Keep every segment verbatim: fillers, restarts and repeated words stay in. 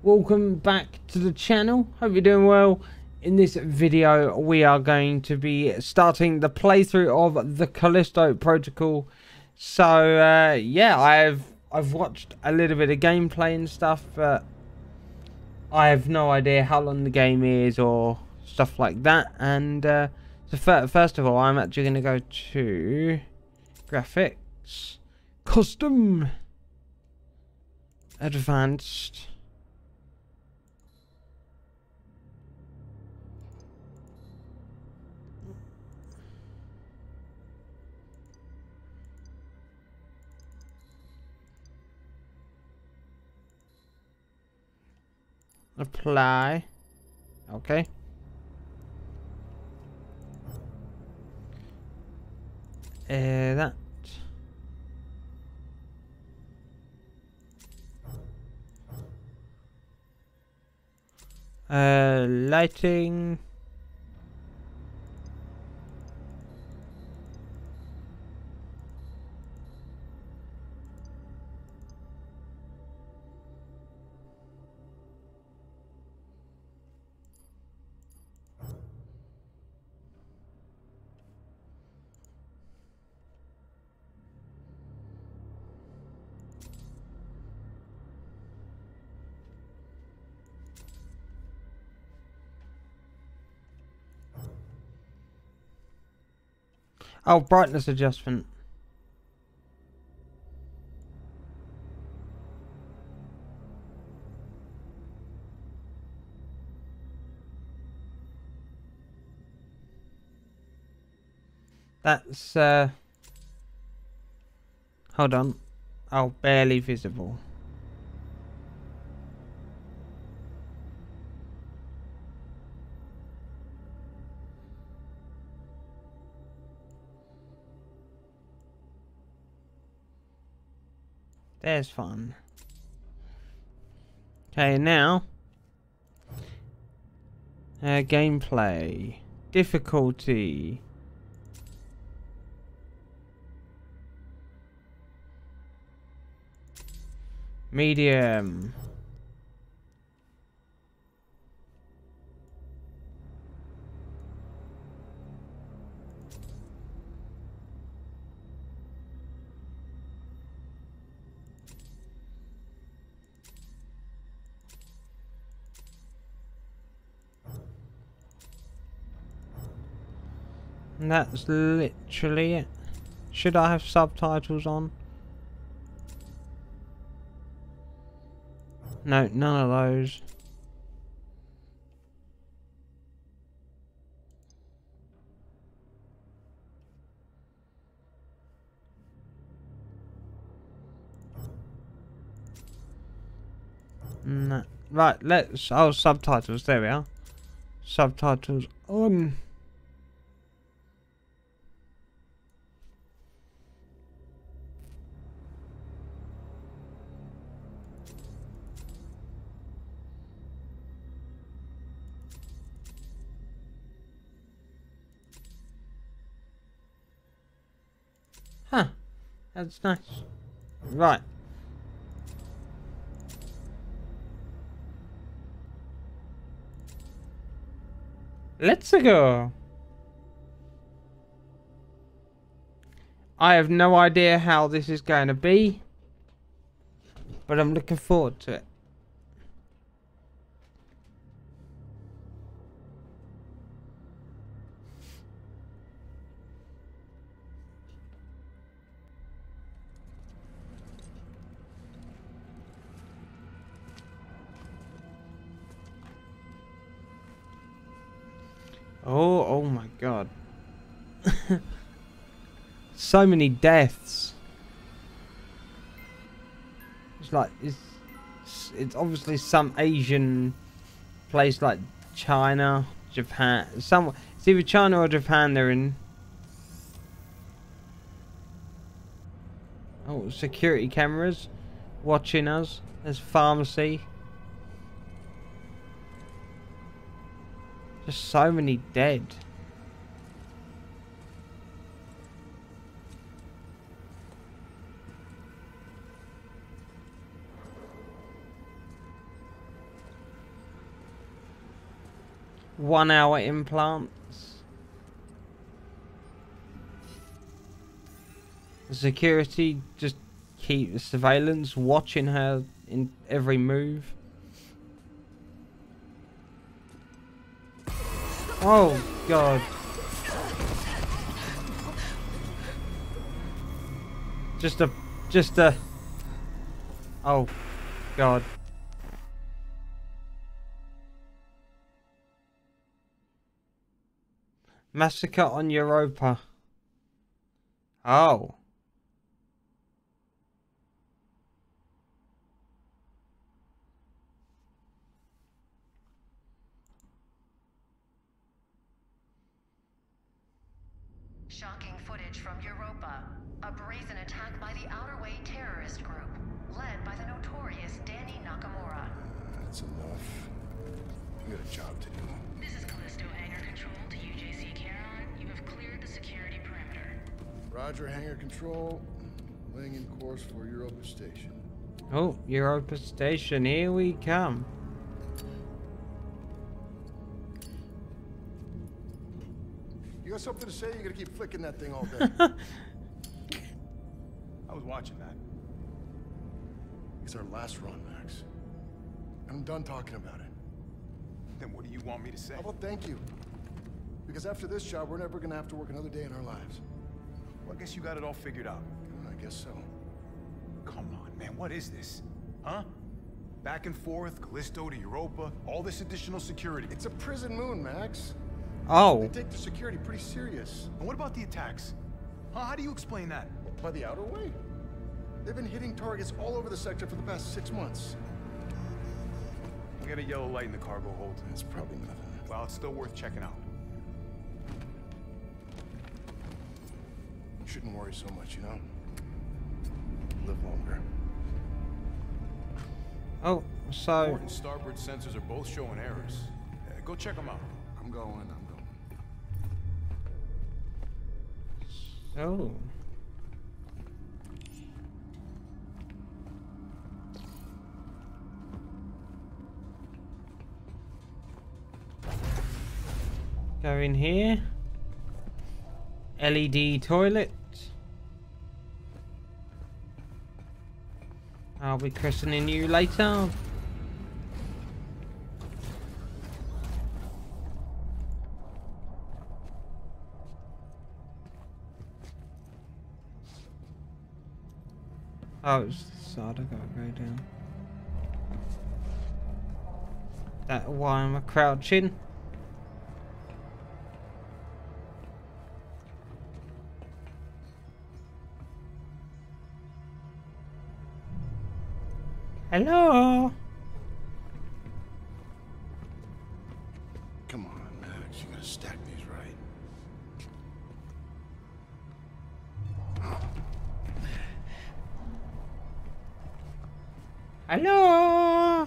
Welcome back to the channel. Hope you're doing well. In this video we are going to be starting the playthrough of the Callisto Protocol. So uh, yeah, I've I've watched a little bit of gameplay and stuff, but I have no idea how long the game is or stuff like that. And uh, so fir first of all, I'm actually going to go to graphics, custom, advanced. Apply. Okay. Uh, that. Uh, lighting. Oh, brightness adjustment. That's, uh... hold on. Oh, barely visible. There's fun. Okay, now. Uh, gameplay. Difficulty. Medium. And that's literally it. Should I have subtitles on? No, none of those. No. Right, let's... oh, subtitles. There we are. Subtitles on. Huh. That's nice. Right. Let's go. I have no idea how this is going to be, but I'm looking forward to it. Oh, oh my god. So many deaths. It's like, it's, it's obviously some Asian place like China, Japan. Some, it's either China or Japan they're in. Oh, security cameras watching us. There's pharmacy. Just so many dead. one hour implants. The security just keep surveillance, watching her in every move. Oh god. Just a, just a, oh god. Massacre on Europa. Oh. Shocking footage from Europa. A brazen attack by the Outer Way terrorist group, led by the notorious Danny Nakamura. That's enough. We got a job to do. This is Callisto Hangar Control to U J C Charon. You have cleared the security perimeter. Roger, hangar control. Laying in course for Europa Station. Oh, Europa Station, here we come. You got something to say? You gotta keep flicking that thing all day. I was watching that. It's our last run, Max. I'm done talking about it. Then what do you want me to say? How about thank you? Because after this job, we're never gonna have to work another day in our lives. Well, I guess you got it all figured out. I guess so. Come on, man, what is this? Huh? Back and forth, Callisto to Europa, all this additional security. It's a prison moon, Max. Oh. They take their security pretty serious. And what about the attacks? Huh? How do you explain that? By the Outer Way. They've been hitting targets all over the sector for the past six months. We got a yellow light in the cargo hold. It's probably nothing. Well, it's still worth checking out. You shouldn't worry so much, you know? Live longer. Oh, so... Port and starboard sensors are both showing errors. Uh, go check them out. I'm going, I'm going. Oh. Go in here. L E D toilet. I'll be christening you later. Oh, it's the side I gotta go down. That why am I crouching? Hello? Come on, Max. You gotta stack these right. Hello?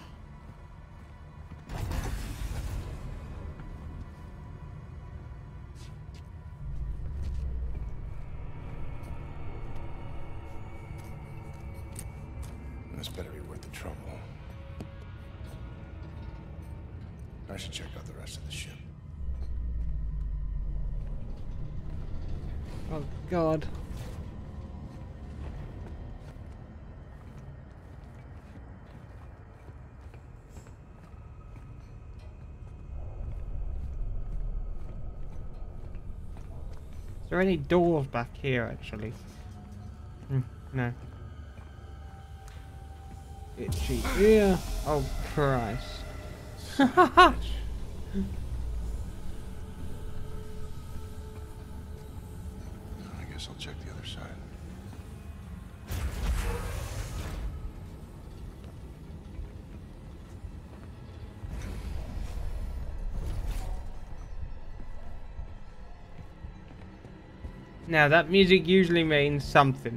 This better be worth the trouble. I should check out the rest of the ship. Oh God. Is there any doors back here actually? Hmm, no. Itchy ear. Oh Christ. I guess I'll check the other side. Now that music usually means something.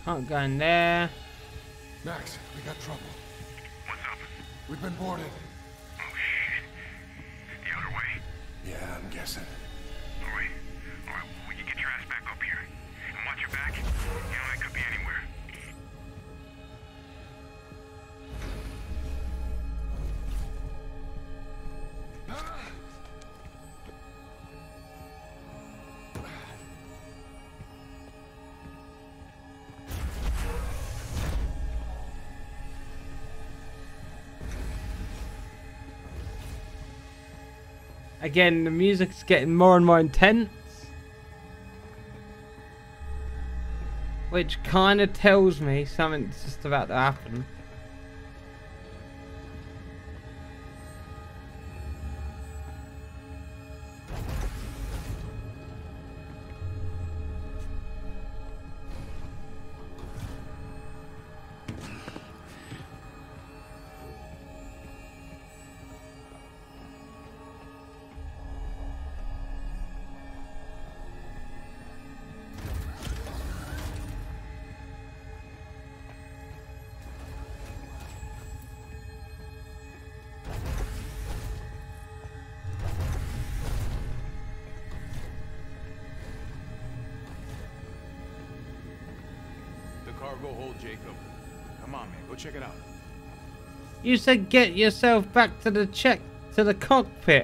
Can't go in there. Max, we got trouble. What's up? We've been boarded. Oh shit. The other way? Yeah, I'm guessing. Alright. Alright, well, you get your ass back up here. And watch your back. You know, that could be anywhere. Again, the music's getting more and more intense. Which kind of tells me something's just about to happen. Cargo hold, Jacob. Come on, man. Go check it out. You said get yourself back to the check to the cockpit.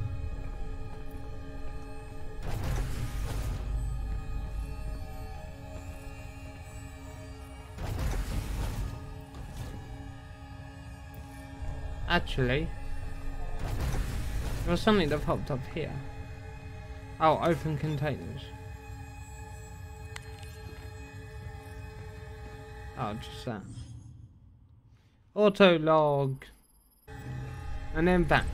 Actually, there was something that popped up here. Oh, open containers. Oh, just that. Auto log. And then back.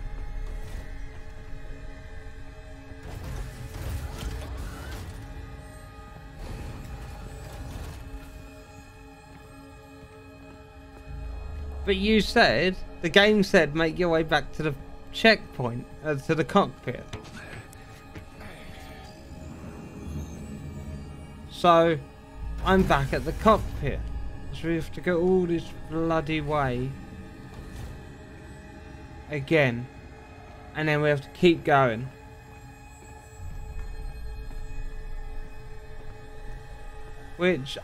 But you said, the game said make your way back to the checkpoint, uh, to the cockpit. So, I'm back at the cockpit. So we have to go all this bloody way again. And then we have to keep going. Which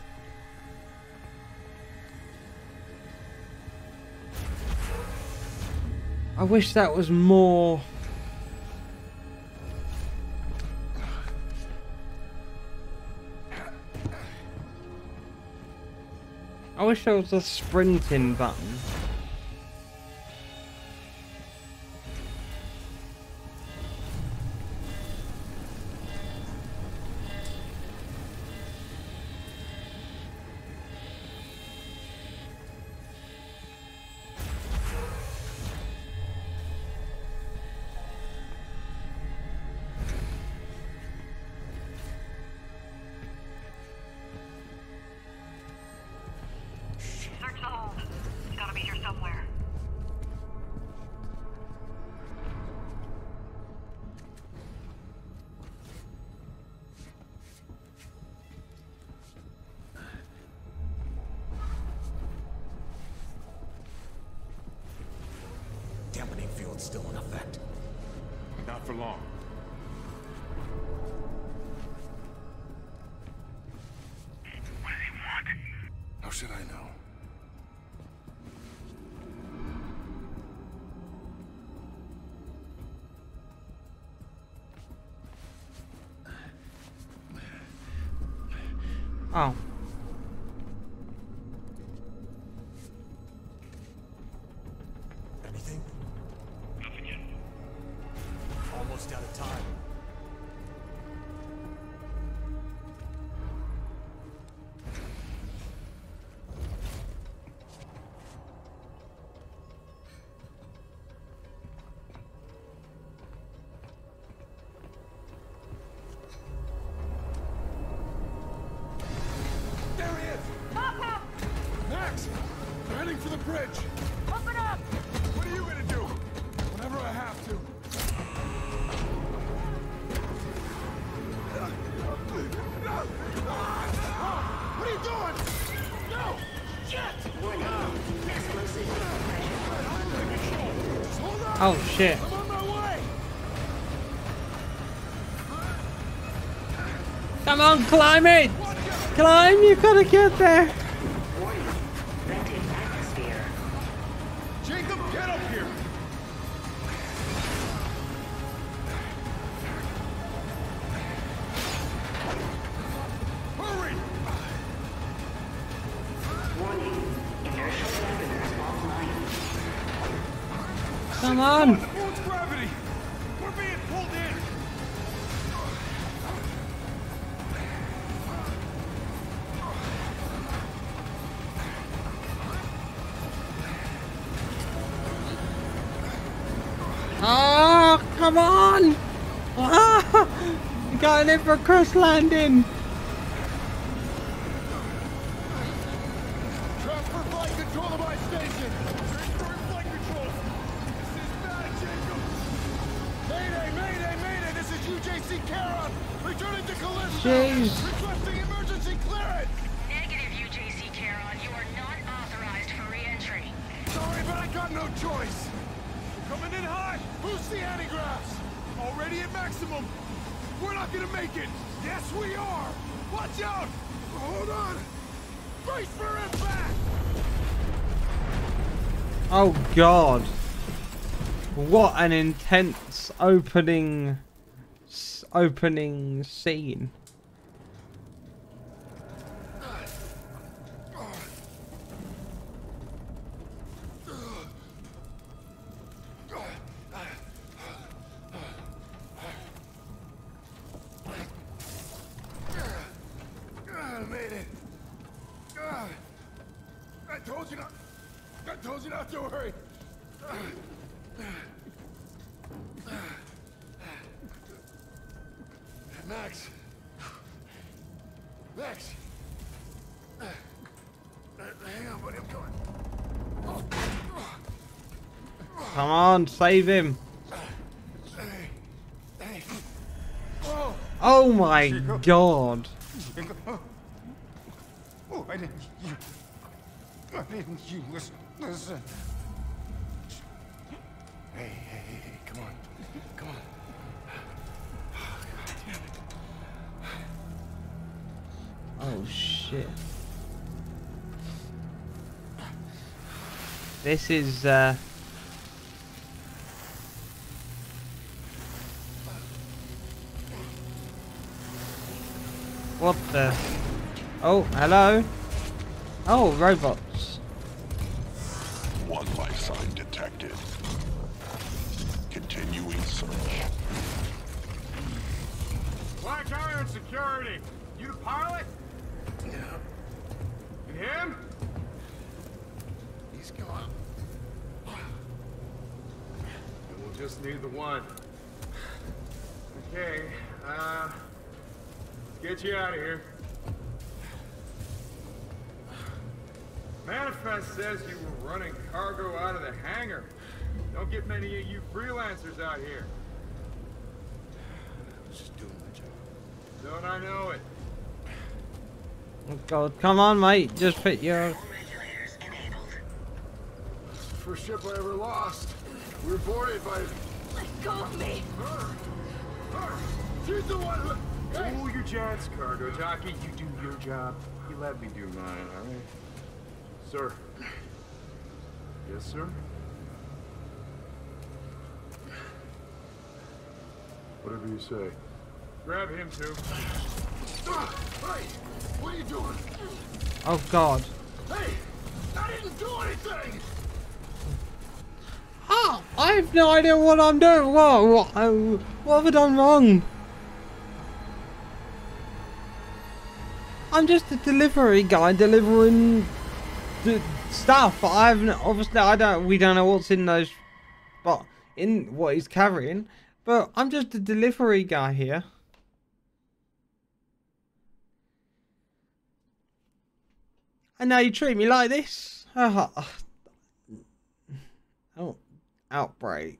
I wish that was more. I wish there was a sprinting button. Search the hold. It's gotta be here somewhere. Dampening field's still in effect. Not for long. What do they want? How should I know? Oh. Anything? Nothing yet. Almost out of time. Oh shit. I'm on my way! Come on, climb it! Climb, you gotta get there! Warning. Venting atmosphere. Jacob, get up here! Hurry! Warning. Inertial dampeners offline. Come on! What's gravity? We're being pulled in! Oh, come on! Ah, you got in for a crash landing! Transfer flight control to my station! Transfer flight control! This is bad, Jacob! Mayday, mayday, mayday! This is U J C Charon! Returning to Callisto! Jeez. Requesting emergency clearance! Negative, U J C Charon. You are not authorized for re-entry. Sorry, but I got no choice! Coming in hot! Who's the antigraphs? Already at maximum! We're not gonna make it! Yes, we are! Watch out! Hold on! Brace for impact! Oh god. What an intense opening s- opening scene. I made it. Ah, I told you not. I told you not to worry. Max. Max. Hang on, buddy. I'm coming. Come on, save him. Hey. Hey. Whoa. Oh my god. Oh, I didn't. You. I didn't. You listen. Listen. Hey, hey, hey, hey, come on. Come on. Oh, God damn it. Oh shit. This is uh what the Oh, hello. Oh, robots. One life sign detected. Continuing search. Black Iron Security. You the pilot? Yeah. And him? He's gone. We'll just need the one. Okay, uh... let's get you out of here. Manifest says you were running cargo out of the hangar. Don't get many of you freelancers out here. I was just doing my job. Don't I know it? Oh god, come on mate, just put your Regulators enabled. It's the first ship I ever lost. We were boarded by Let go of me. her. Her. She's the one who... Hey. Cool your jets, cargo jockey. You do your job. You let me do mine, all right? Sir. Yes, sir? Whatever you say. Grab him, too. Ah, hey! What are you doing? Oh god. Hey! I didn't do anything! Oh, I have no idea what I'm doing. What? What, oh, what have I done wrong? I'm just a delivery guy delivering the stuff. I haven't, obviously, I don't, we don't know what's in those, but in what he's carrying. But I'm just a delivery guy here. And now you treat me like this? Oh, oh outbreak.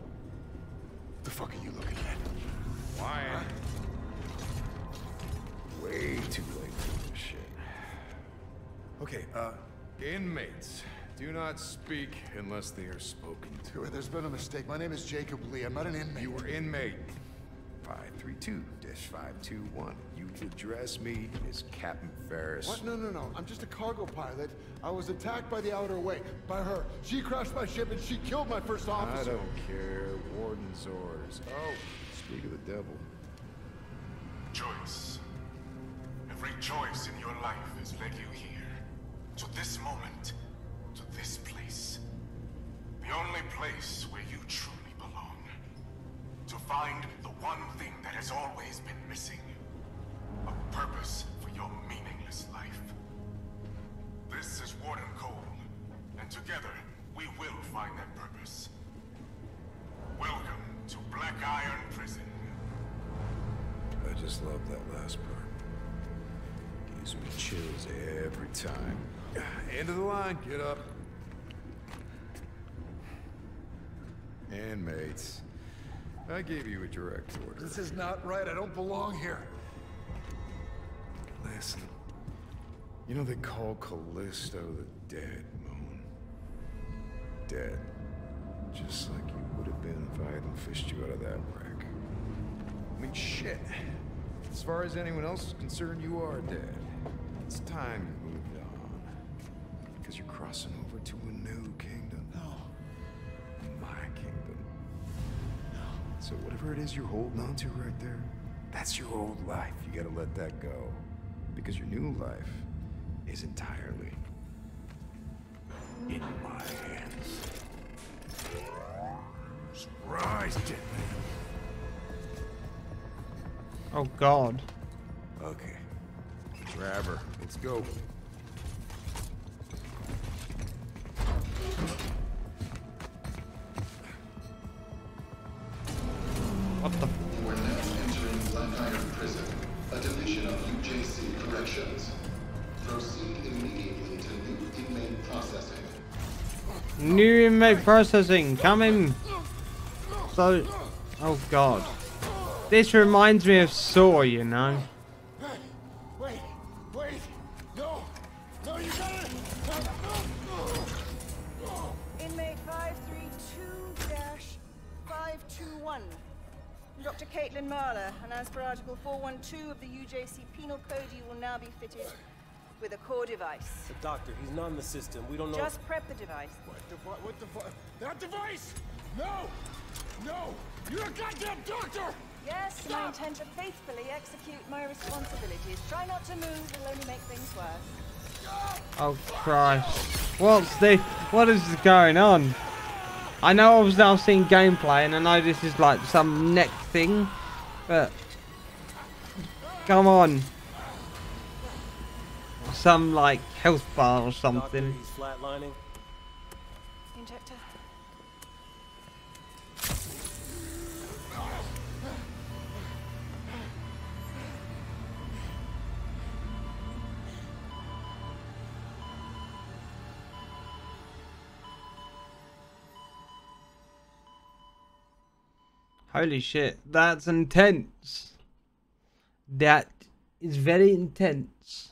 The fuck are you looking at? Why? way too late for this shit. Okay, uh, inmates. Do not speak unless they are spoken to. There's been a mistake. My name is Jacob Lee. I'm not an inmate. You were inmate. five three two dash five two one. You address me as Captain Ferris. What? No, no, no. I'm just a cargo pilot. I was attacked by the Outer Way. By her. She crashed my ship and she killed my first officer. I don't care. Warden's orders. Oh, speak of the devil. Choice. Every choice in your life has led you here. To this moment. To this place. The only place where you truly belong. To find the one thing that has always been missing. A purpose for your meaningless life. This is Warden Cole, and together we will find that purpose. Welcome to Black Iron Prison. I just love that last part. Gives me chills every time. End of the line, get up. Inmates. I gave you a direct order. This is not right. I don't belong here. Listen. You know they call Callisto the dead, Moon. Dead. Just like you would have been if I hadn't fished you out of that wreck. I mean, shit. As far as anyone else is concerned, you are dead. It's time you moved on. Because you're crossing over to a new kingdom. No. My kingdom. So whatever it is you're holding on to right there, that's your old life. You gotta let that go. Because your new life is entirely in my hands. Surprise, gentlemen. Oh God. Okay. Grab her. Let's go. What the? You are now entering Black Iron Prison, a division of U J C Corrections. Proceed immediately to new inmate processing. New inmate processing coming. So, oh God. This reminds me of Saw, you know. Hey, wait, wait. No, no, you gotta. Inmate five three two dash five two one. Doctor Caitlin Marler, and as per Article four one two of the U J C Penal Code, you will now be fitted with a core device. But doctor, he's not in the system. We don't know. Just prep the device. What the fuck? What the fuck? That device! No! No! You're a goddamn doctor! Yes, and I intend to faithfully execute my responsibilities. Try not to move, it'll only make things worse. Oh Christ. What's the what is going on? I know I was now seeing gameplay and I know this is like some neck thing, but come on. Some like health bar or something. Doctor, he's flatlining. Injector. Holy shit, that's intense. That is very intense.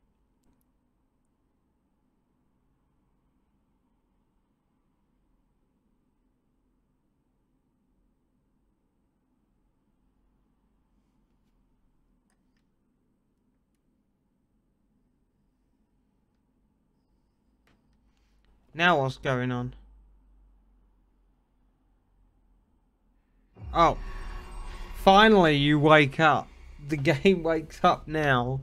Now what's going on? Oh. Finally you wake up. The game wakes up now.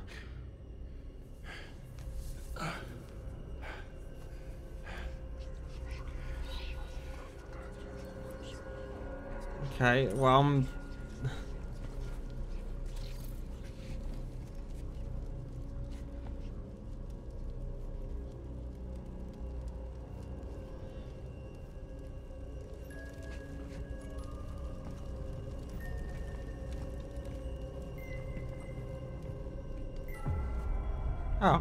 Okay, well I'm... Oh.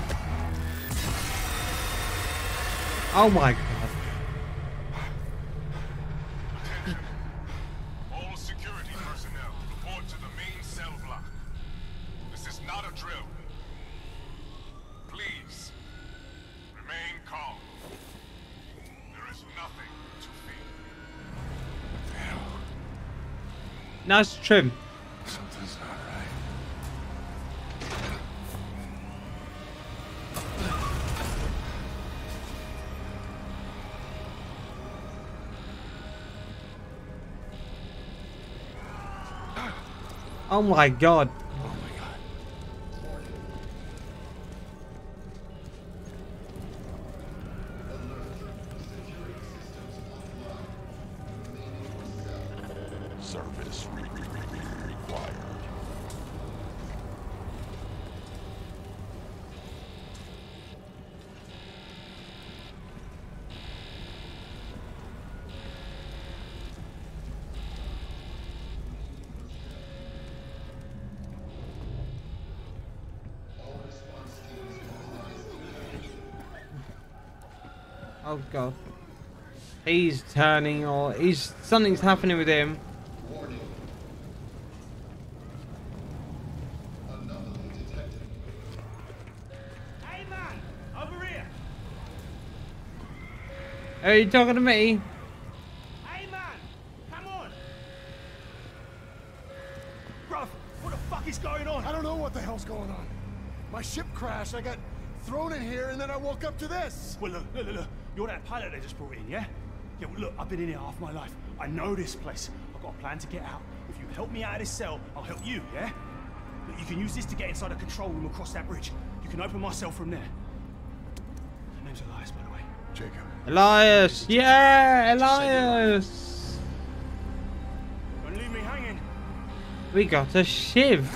Oh my God. not a drill. Please, remain calm. There is nothing to fear. Nice trim. Something's not right. Oh my god. Oh my god. Service re re re re required. Oh god. He's turning, or he's something's happening with him. Warning. Anomaly detected. Hey man, over here. Are you talking to me? Hey man, come on. Bruv, what the fuck is going on? I don't know what the hell's going on. My ship crashed, I got thrown in here, and then I woke up to this. Well, look, look, look, look. You're that pilot they just brought in, yeah? Yeah, well, look, I've been in here half my life. I know this place. I've got a plan to get out. If you help me out of this cell, I'll help you, yeah? Look, you can use this to get inside the control room across that bridge. You can open my cell from there. My name's Elias, by the way. Jacob. Elias! Yeah! Elias! Don't leave me hanging. We got a shiv.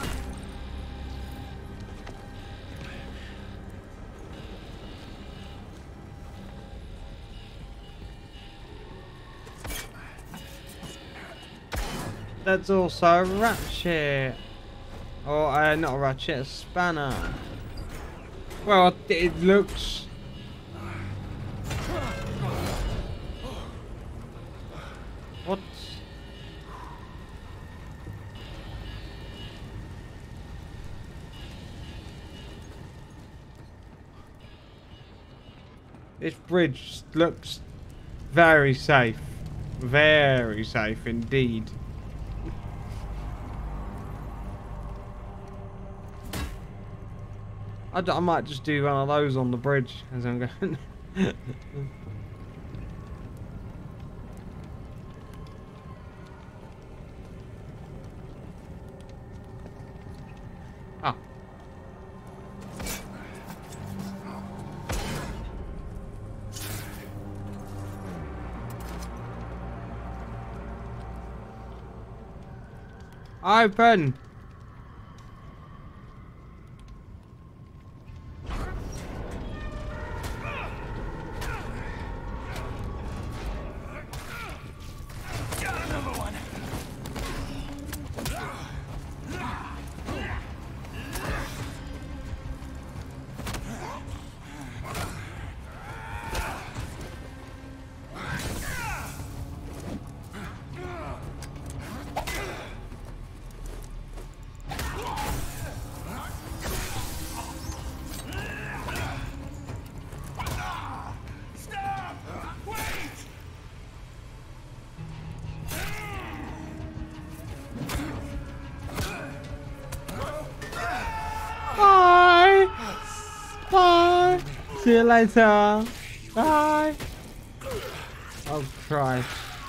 That's also a ratchet. Or, uh, not a ratchet, a spanner. Well, it looks... What? This bridge looks very safe. Very safe indeed. I, d I might just do one of those on the bridge as I'm going. Ah. Open. Bye. See you later. Bye. Oh Christ.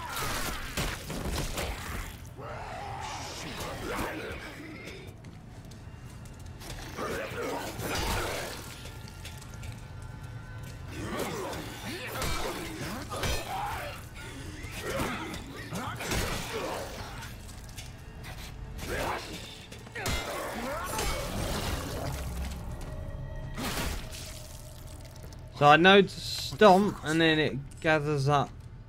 So I know to stomp and then it gathers up.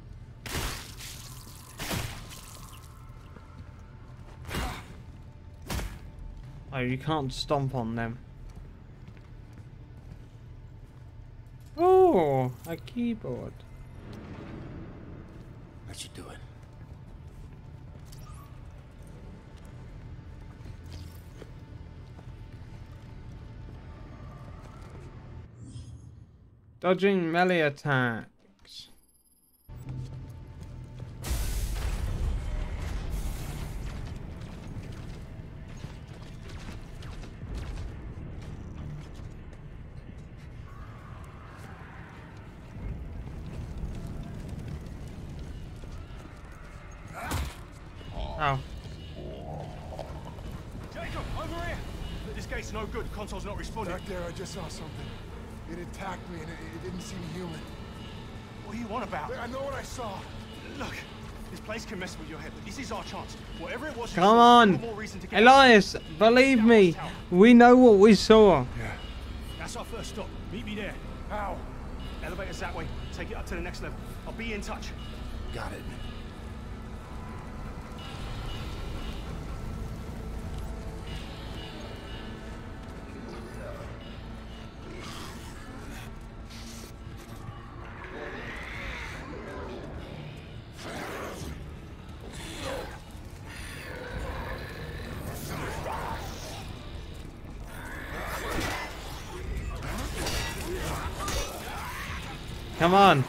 Oh, you can't stomp on them. Oh, a keyboard. That should do it. Dodging melee attacks. Oh. Jacob, over here! This gate's no good. Console's not responding. Back there, I just saw something. It attacked me and it, it didn't seem human. What do you want about? I know what I saw. Look, this place can mess with your head, but this is our chance. Whatever it was, Come on, more reason to get Elias, believe me, we know what we saw. Yeah. That's our first stop. Meet me there. How? Elevator's that way. Take it up to the next level. I'll be in touch. Got it. Come on.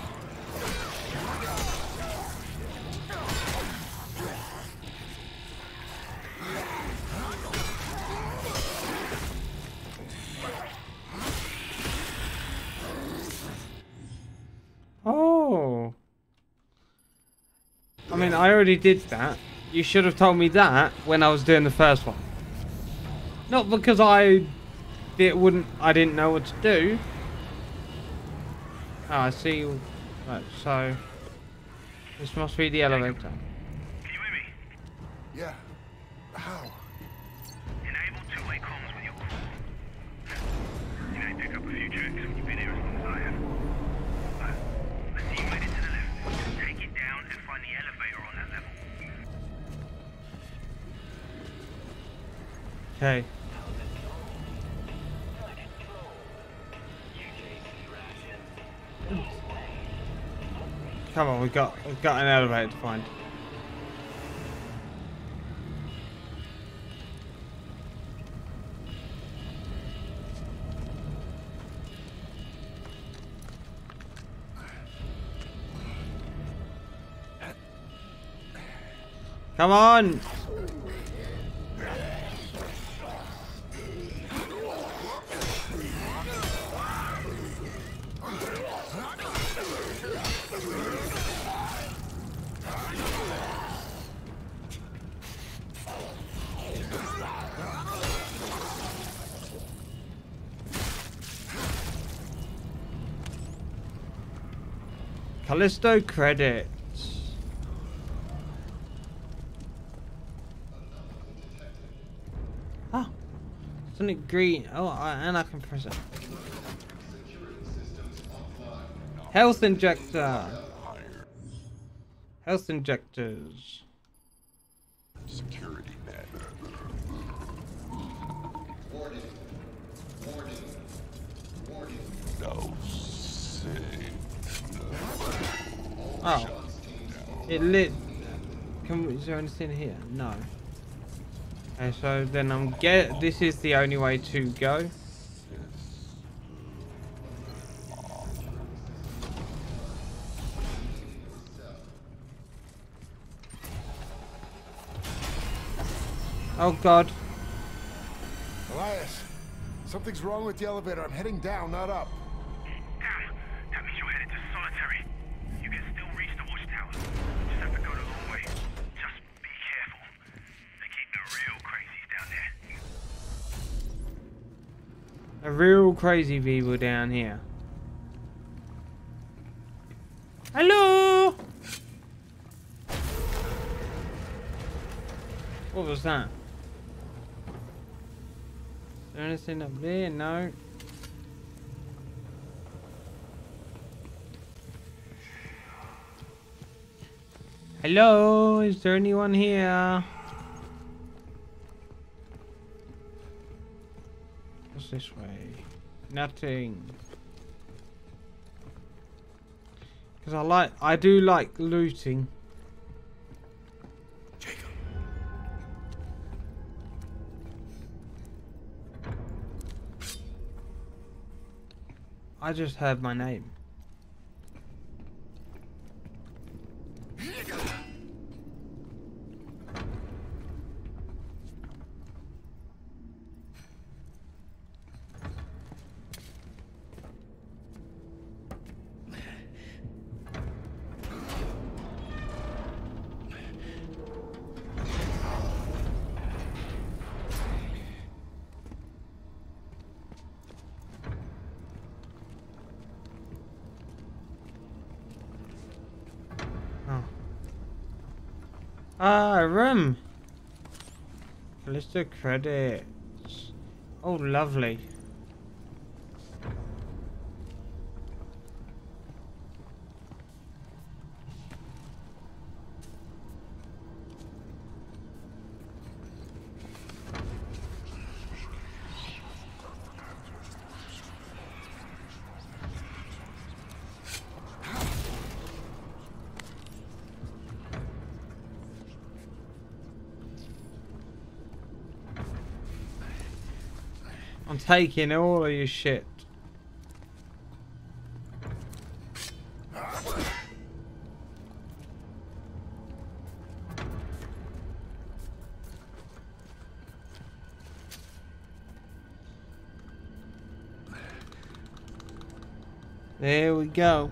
Oh. I mean, I already did that. You should have told me that when I was doing the first one. Not because I it wouldn't I didn't know what to do. Oh, I see. Right, so this must be the elevator. Can you hear me? Yeah. How? Enable two-way comms with your crew. You know, pick up a few tricks when you've been here as long as I have. But I see you made it to the left. Just take it down and find the elevator on that level. Okay. Come on, we got we got an elevator to find. Come on. Callisto credits. Oh, something green. Oh, I, and I can press it. Health injector. Health injectors. Security net. Warning. Warning. Warning. No save. Oh, it lit. Can we, is there anything here? No. Okay, so then I'm get. This is the only way to go. Oh God. Elias, something's wrong with the elevator. I'm heading down, not up. Damn, that means you're headed to solitary. You can still reach the watchtower. Just have to go the long way. Just be careful. They keep the real crazies down there. A real crazy people down here. Hello. What was that? Is there anything up there? No. Hello, is there anyone here? What's this way? Nothing. Because I like, I do like looting. I just heard my name. Ah, room. List of credits. Oh, lovely. I'm taking all of your shit. There we go.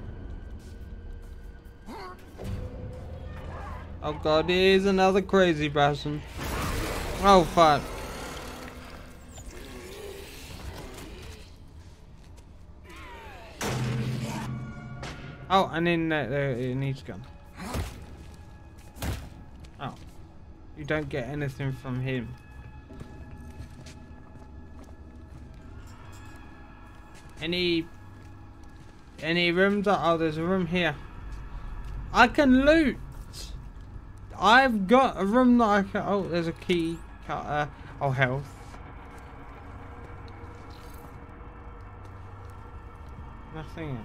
Oh god, here's another crazy person. Oh fuck. Oh, and then uh, there it needs gun. Oh, you don't get anything from him. Any, any rooms? Oh, there's a room here. I can loot. I've got a room that I can. Oh, there's a key cutter. Oh, health. Nothing else.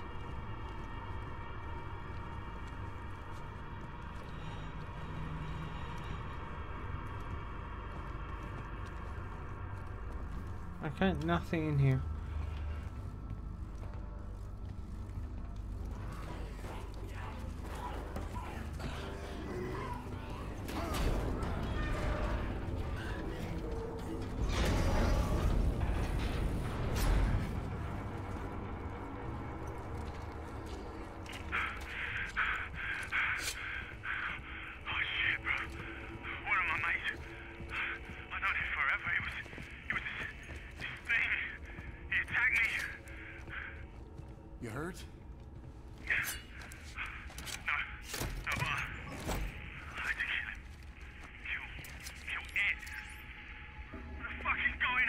Okay, nothing in here. You hurt? No. No, but I had to kill him. Kill, kill it. What the fuck is going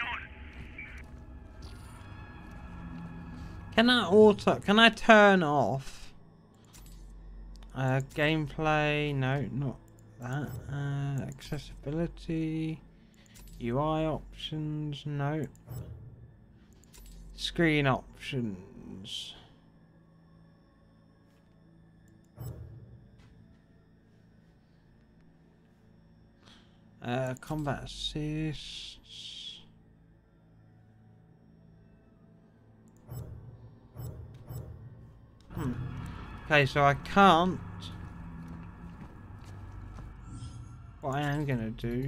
on? Can I auto, can I turn off uh, gameplay? No, not that. Uh, accessibility, U I options, no. Screen options. Uh, combat assists. Hmm. Okay, so I can't. What I am gonna do.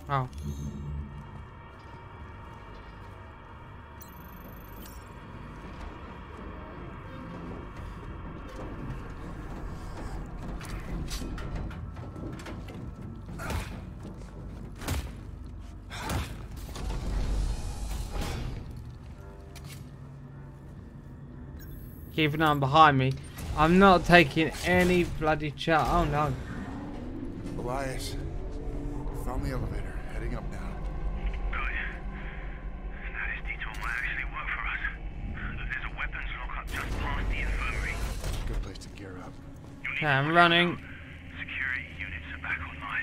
Oh. Keep an eye behind me. I'm not taking any bloody shot. Oh no. Elias, found the elevator. Heading up now. Good. Now this detour might actually work for us. There's a weapons lockup just past the infirmary. Good place to gear up. Okay, I'm running. Security units are back online.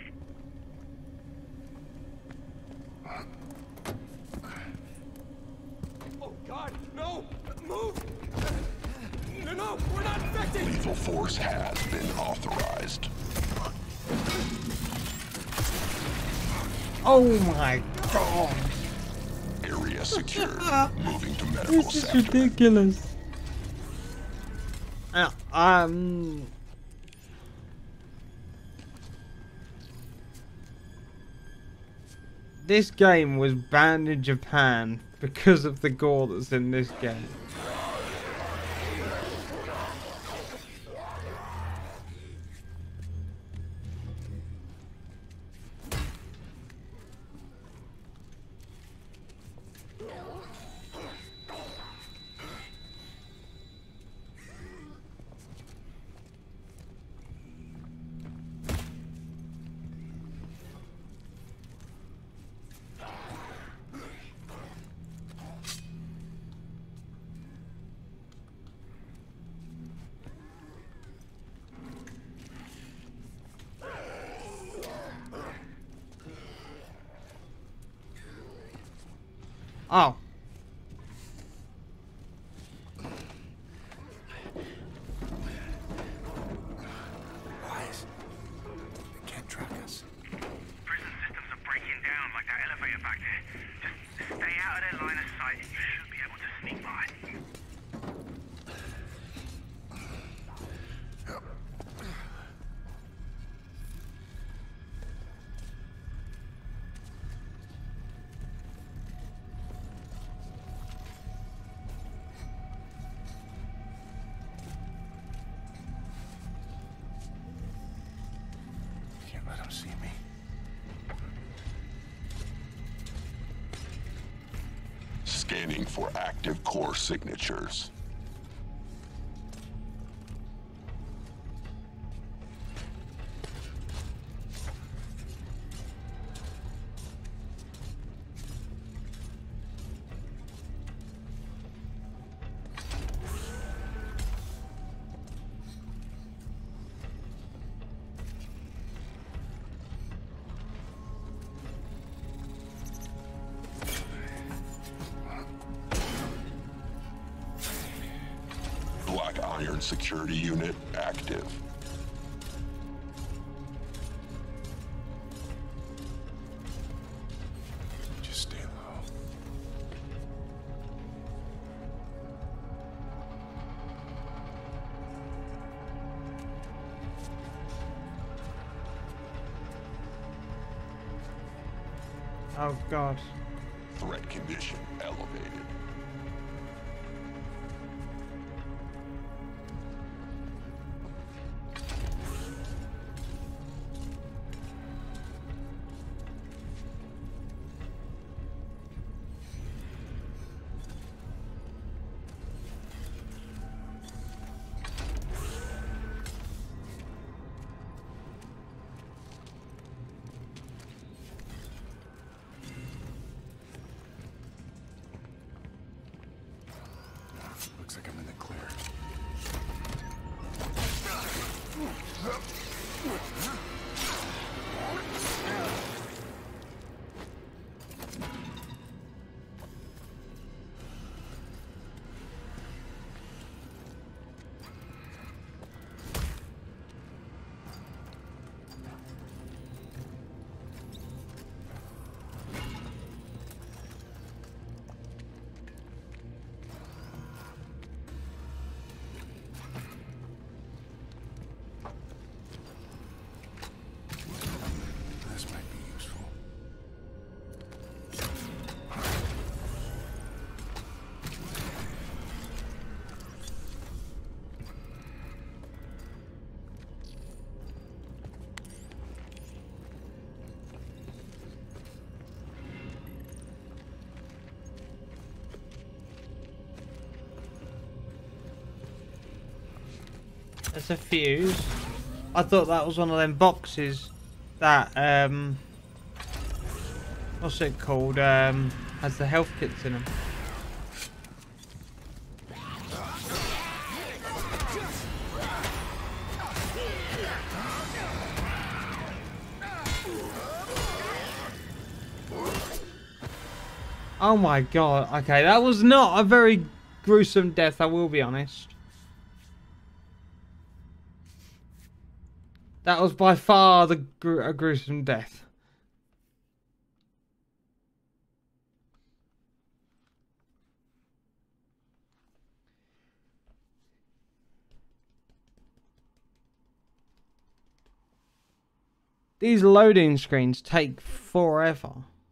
Oh God, no! Move! No, no, we're not infected! Lethal force has been authorized. Oh my god. Area secure. Moving to medical This is sector. ridiculous. Uh, um. This game was banned in Japan because of the gore that's in this game. Oh. Elias, they can't track us. Prison systems are breaking down like that elevator back there. Just stay out of their line of sight and you should be able to sneak by. Can't let them see me. Scanning for active core signatures. Black Iron security unit active. Just stay low. Oh god. Threat condition elevated. Looks like I'm in the clear. There's a fuse. I thought that was one of them boxes that, um, what's it called? Um, has the health kits in them. Oh my god, okay, that was not a very gruesome death, I will be honest. That was by far the gru a gruesome death. These loading screens take forever.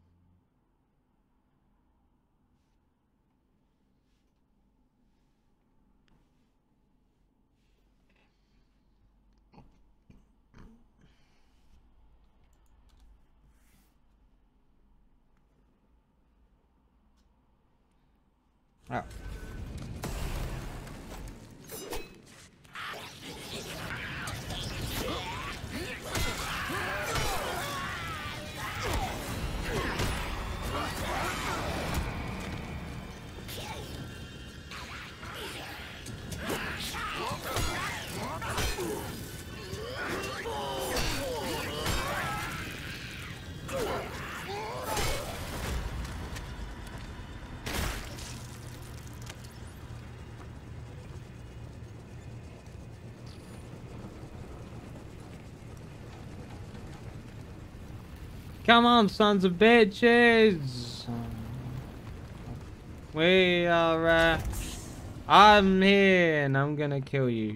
Oh. Come on, sons of bitches! We are, uh... I'm here and I'm gonna kill you.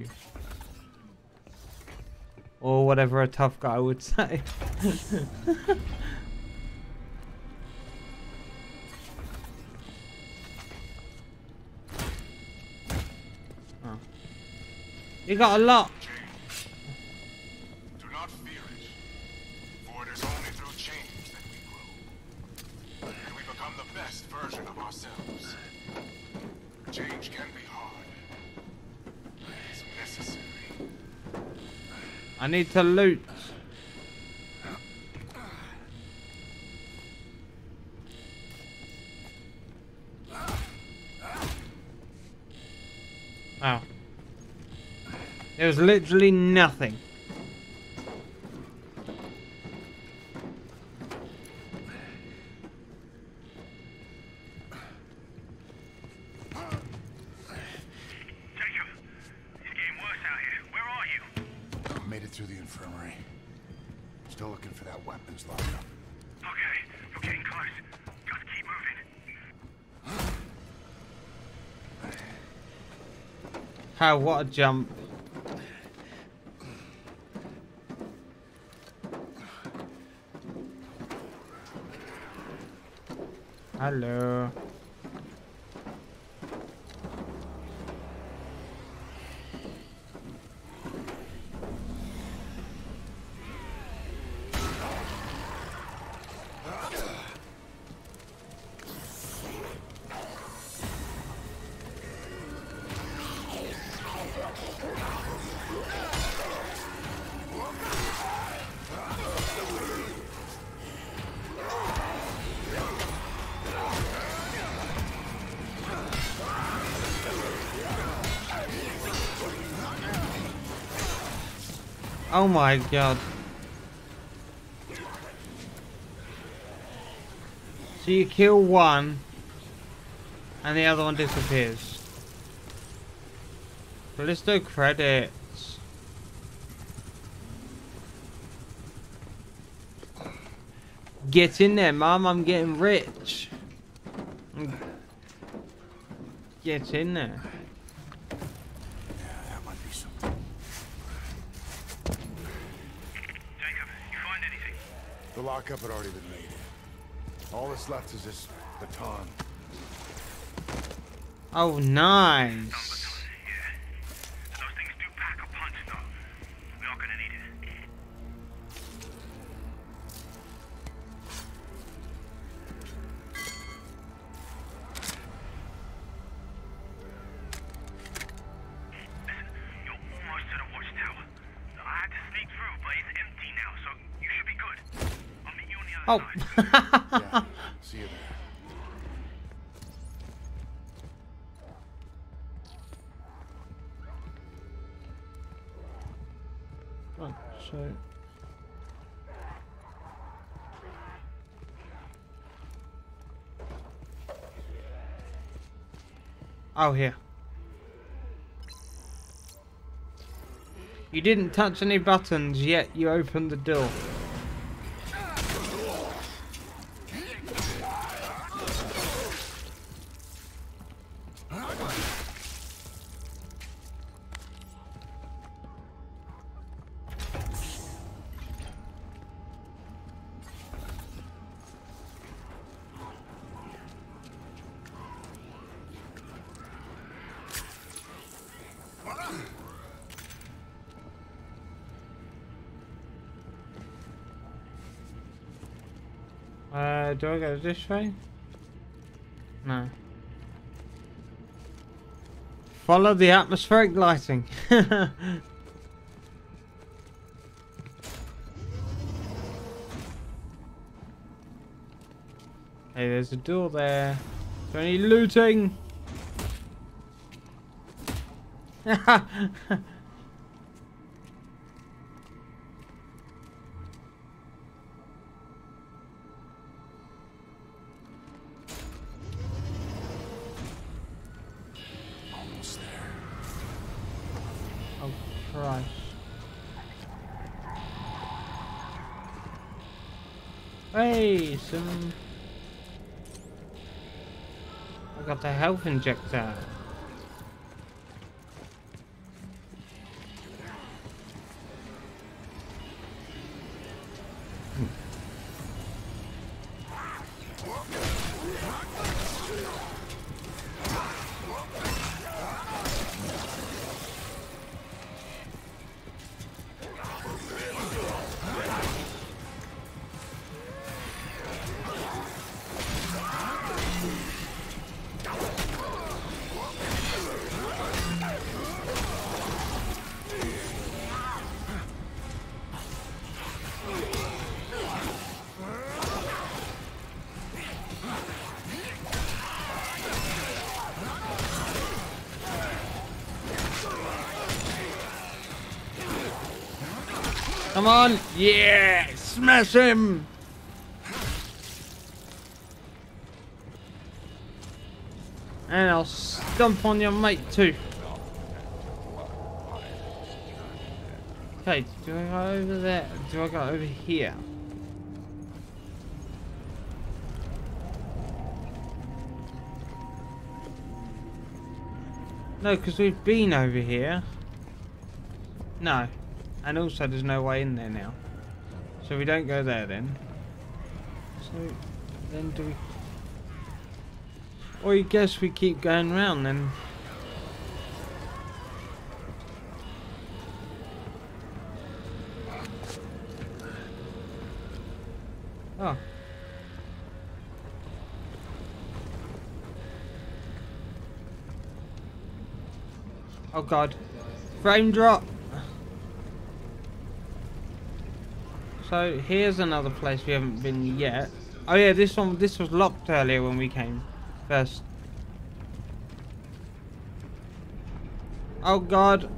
Or whatever a tough guy would say. Oh. You got a lot! Change can be hard. It's necessary. I need to loot. Oh. There was literally nothing. Through the infirmary. Still looking for that weapons lockup. Okay, you're getting close. Just keep moving. How, what a jump. Hello. Oh my god. So you kill one and the other one disappears. Callisto credits. Get in there, Mom, I'm getting rich. Get in there. The lockup had already been made. All that's left is this baton. Oh, nice. Yeah. Those things do pack a punch, though. We're not gonna need it. Listen, you're almost to the watch Oh. Yeah, see you there. Right, so. Oh, here. You didn't touch any buttons, yet you opened the door. Uh, do I go this way? No. Follow the atmospheric lighting. Hey, there's a door there. Is there any looting? Christ. Hey, some... I got the health injector. Come on! Yeah! Smash him! And I'll stomp on your mate too. Okay, do I go over there? Do I go over here? No, because we've been over here. No. And also there's no way in there now. So we don't go there then. So then do we... Or I guess we keep going round then. Oh. Oh god. Frame drop! So here's another place we haven't been yet. Oh yeah, this one, this was locked earlier when we came first. Oh god.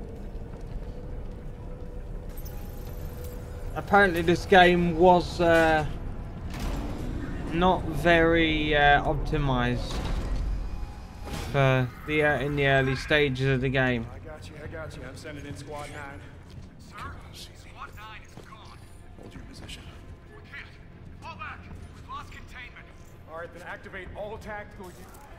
Apparently this game was uh, not very uh, optimized for the uh, in the early stages of the game. I got you, I got you. I'm sending in Squad nine. Alright, then activate all tactical.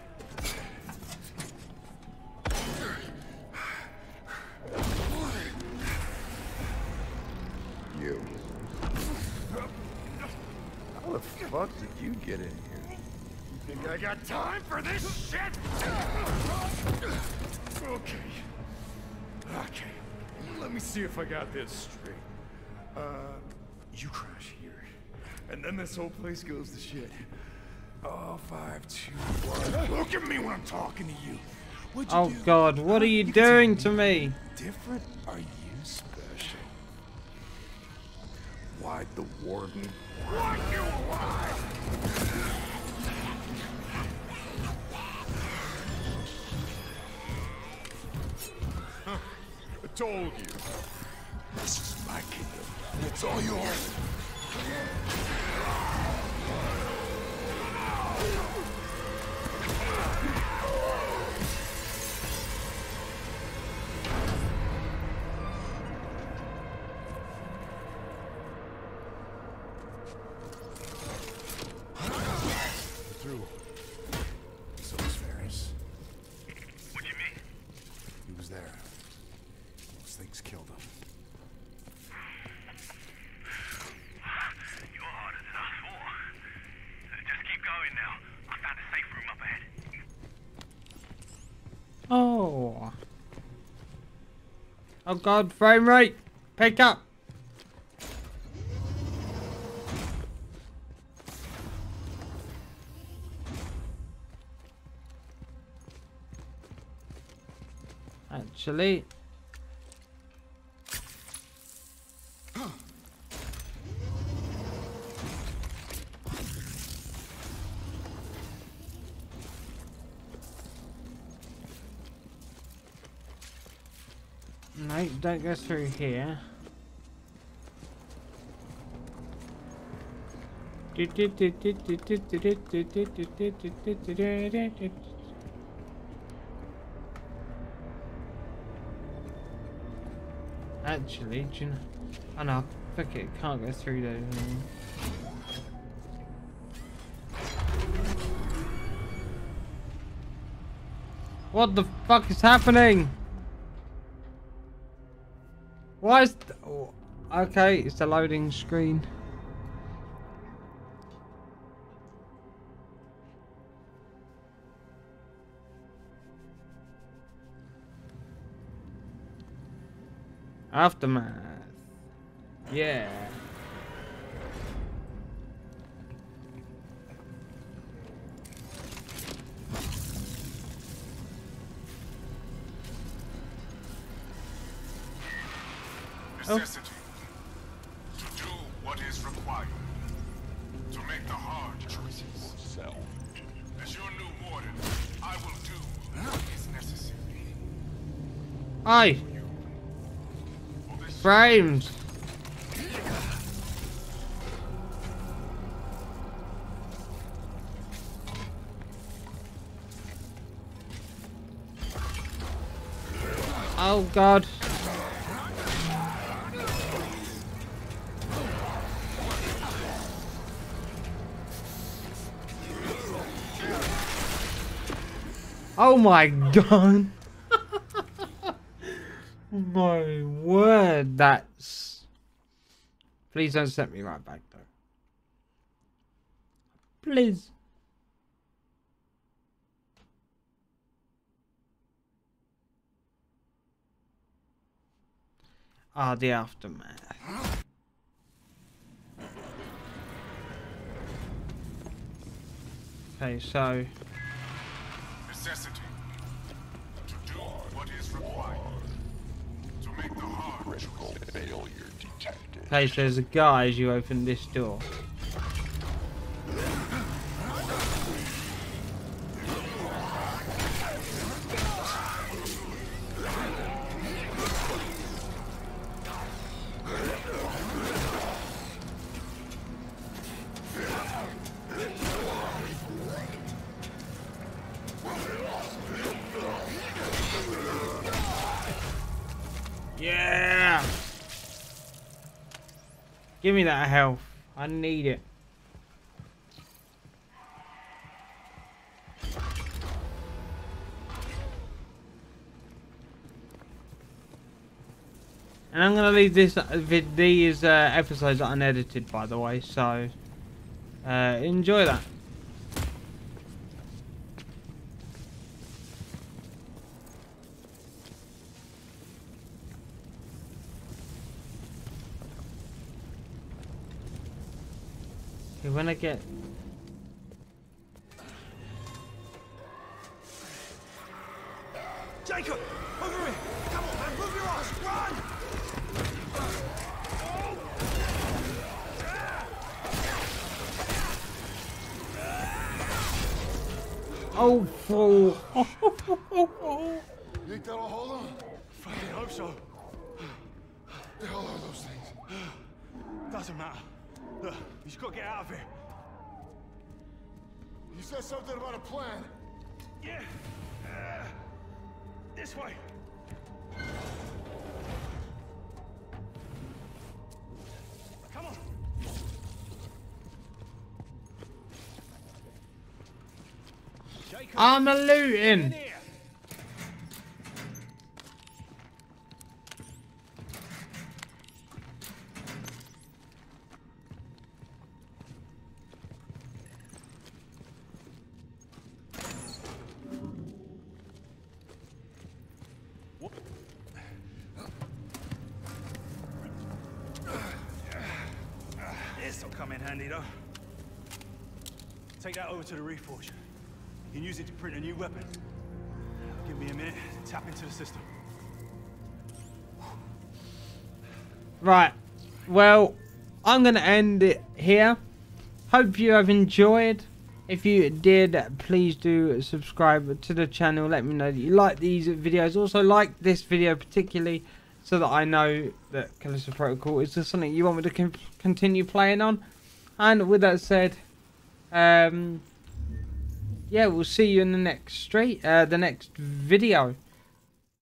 You. How the fuck did you get in here? You think I got time for this shit? Okay. Okay. Let me see if I got this straight. Uh, you crash here. And then this whole place goes to shit. Oh, five, two, one. Look at me when I'm talking to you. What'd you oh do? god, what are you doing to me? Different? Are you special? Why inside the Warden. Want you alive! Huh. I told you. This is my kingdom, and it's all yours. Through. So was Ferris. What do you mean? He was there. Those things killed him. You're harder than us four. Just keep going now. I found a safe room up ahead. Oh. Oh god, frame rate. Pick up. Actually. No, don't go through here. Actually, do you know? Oh no, fuck it, can't go through those. What the fuck is happening? Why is th oh, okay, it's the loading screen. Aftermath. Yeah. Necessity. To do what is required. To make the hard choices. Self. As your new warden, I will do what is necessary. Aye. Frames. Oh god. Oh my god. My word, that's... Please don't set me right back though. Please. Ah, the aftermath. Okay, so... Necessity. To do what is required. To make the hard Critical failure detected. Okay, so there's a guy as you open this door. Yeah! Give me that health. I need it. And I'm gonna leave this vid these uh, episodes unedited, by the way, so uh, enjoy that. Okay, when I get Jacob! Over here! Come on, man, move your ass! Run! Oh, fool. You think that'll hold them? Fucking hope so. The hell are those things? Doesn't matter. Look, you just gotta get out of here. You said something about a plan. Yeah. Uh, this way. Come on. Jacob, I'm a looting. in here. This'll come in handy though. Take that over to the Reforge. You can use it to print a new weapon. Give me a minute to tap into the system. Right. Well, I'm going to end it here. Hope you have enjoyed. If you did, please do subscribe to the channel. Let me know that you like these videos. Also, like this video particularly, so that I know that Callisto Protocol is just something you want me to con continue playing on. And with that said, um, yeah, we'll see you in the next street, uh, the next video.